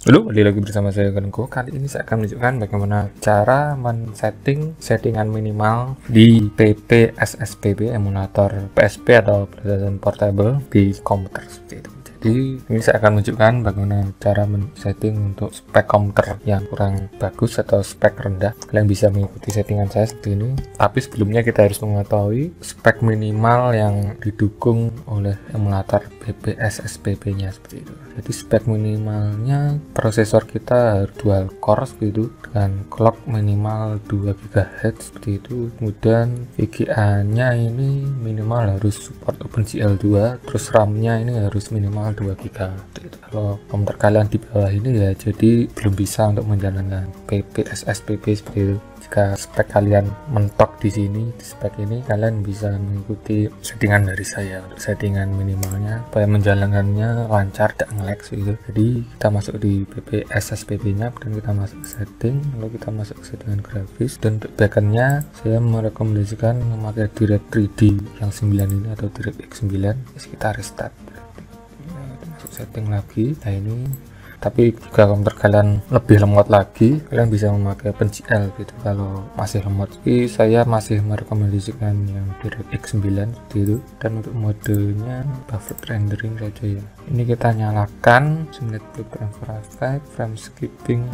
Halo, kembali lagi bersama saya Genko. Kali ini saya akan menunjukkan bagaimana cara settingan minimal di PPSSPB emulator PSP atau PlayStation Portable di komputer seperti itu. Jadi ini saya akan menunjukkan bagaimana cara men-setting untuk spek komputer yang kurang bagus atau spek rendah. Kalian bisa mengikuti settingan saya seperti ini. Tapi sebelumnya kita harus mengetahui spek minimal yang didukung oleh emulator PPSSPB nya seperti itu. Jadi spek minimalnya prosesor kita dual core seperti itu dengan clock minimal 2 GHz seperti itu. Kemudian VGA nya ini minimal harus support OpenGL 2, terus RAM nya ini harus minimal 2 GB. Kalau komputer kalian di bawah ini ya jadi belum bisa untuk menjalankan PPSSPB seperti itu. Jika spek kalian mentok di sini, di spek ini kalian bisa mengikuti settingan dari saya untuk settingan minimalnya supaya menjalankannya lancar, tidak nge-lag gitu. Jadi kita masuk di PPSSPB nya dan kita masuk ke setting, lalu kita masuk ke settingan grafis, dan untuk backendnya saya merekomendasikan memakai direct 3D yang 9 ini atau DirectX 9. Kita restart, masuk setting lagi. Nah ini, tapi jika komputer kalian lebih lemot lagi, kalian bisa memakai OpenGL gitu. Kalau masih lemot, tapi saya masih merekomendasikan yang DirectX 9 seperti itu. Dan untuk modenya buffer rendering saja ya. Ini kita nyalakan simulate transfer effect, frame skipping.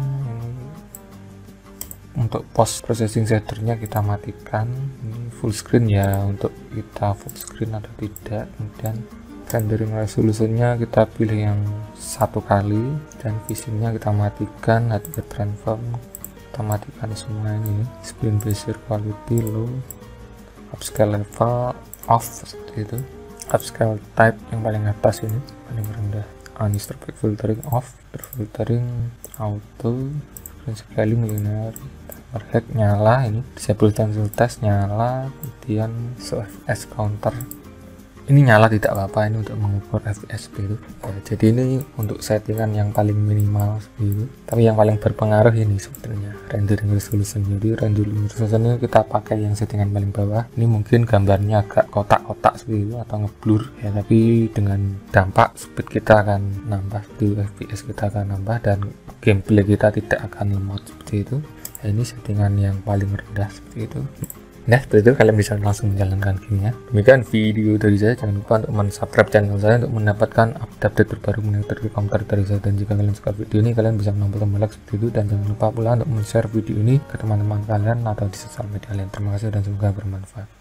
Untuk post processing shadernya kita matikan. Ini full screen ya, untuk kita full screen atau tidak. Kemudian rendering resolusinya kita pilih yang 1 kali, dan visionnya kita matikan, adjust transform kita matikan semua ini. Screen pressure quality low, upscale level off seperti itu. Upscale type yang paling atas ini paling rendah. Anisotropic filtering off, filtering auto, screen scaling linear, overhead nyala, ini disable tensile test nyala, kemudian FPS counter ini nyala tidak apa-apa, ini untuk mengukur FPS itu ya. Jadi ini untuk settingan yang paling minimal seperti itu, tapi yang paling berpengaruh ini sebetulnya rendering resolution. Jadi rendering resolution ini kita pakai yang settingan paling bawah. Ini mungkin gambarnya agak kotak-kotak seperti itu atau ngeblur ya, tapi dengan dampak speed kita akan nambah, FPS kita akan nambah, dan gameplay kita tidak akan lemot seperti itu ya. Ini settingan yang paling rendah seperti itu. Nah, seperti itu kalian bisa langsung menjalankan gamenya. Demikian video dari saya. Jangan lupa untuk subscribe channel saya untuk mendapatkan update terbaru mengenai komputer dari saya. Dan jika kalian suka video ini, kalian bisa menemukan tombol like seperti itu. Dan jangan lupa pula untuk share video ini ke teman-teman kalian atau di sosial media lain. Terima kasih dan semoga bermanfaat.